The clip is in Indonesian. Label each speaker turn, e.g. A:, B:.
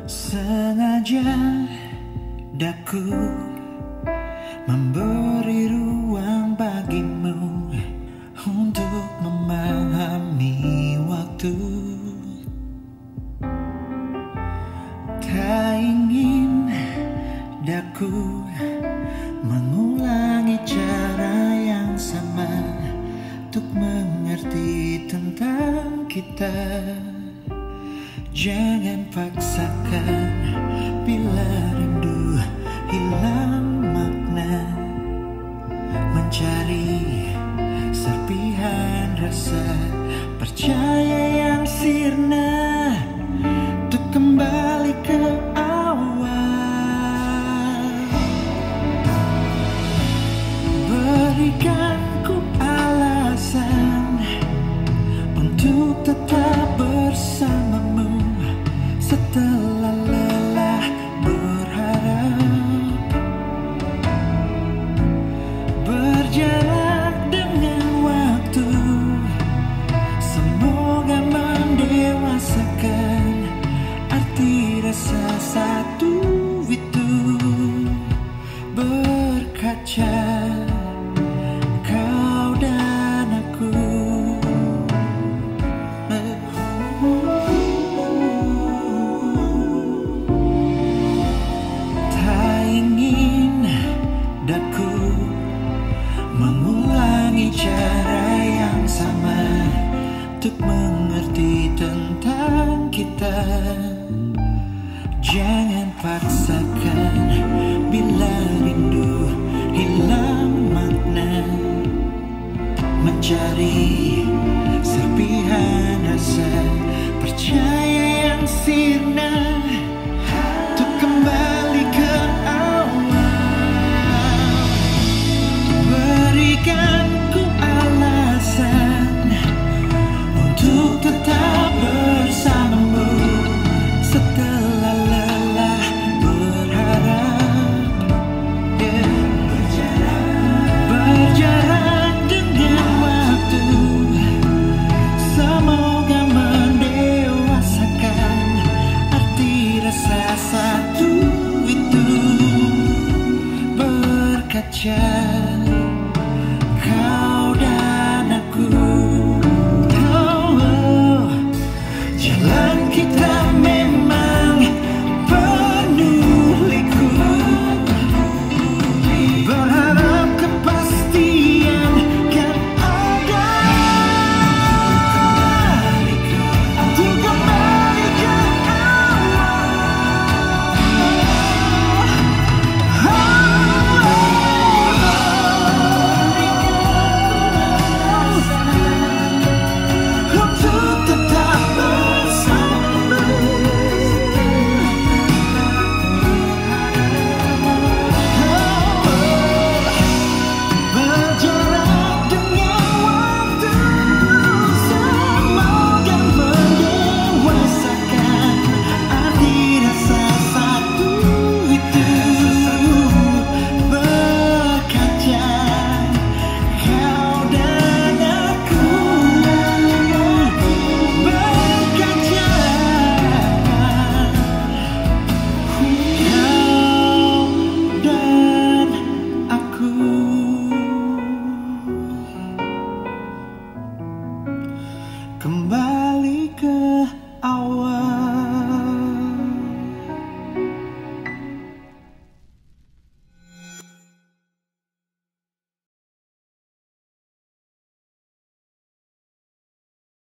A: Sengaja daku memberi ruang bagimu untuk memahami waktu. Tak ingin daku mengulangi cara yang sama untuk mengerti tentang kita. Jangan paksakan bila rindu hilang makna, mencari serpihan rasa percaya yang sirna untuk kembali ke awal. Berikan ku alasan untuk tetap bersamamu setelah lelah berharap. Berjalan dengan waktu, semoga mendewasakan arti rasa satu itu. Berkaca kau dan aku. Daku mengulangi cara yang sama untuk mengerti tentang kita. Jangan paksakan bila rindu hilang makna, mencari serpihan rasa percaya yang sirna untuk kembali ke berikan ku alasan untuk tetap bersamamu setelah lelah berharap. Berjalan dengan waktu, semoga mendewasakan arti rasa satu itu. Berkaca kau dan aku, jalan kita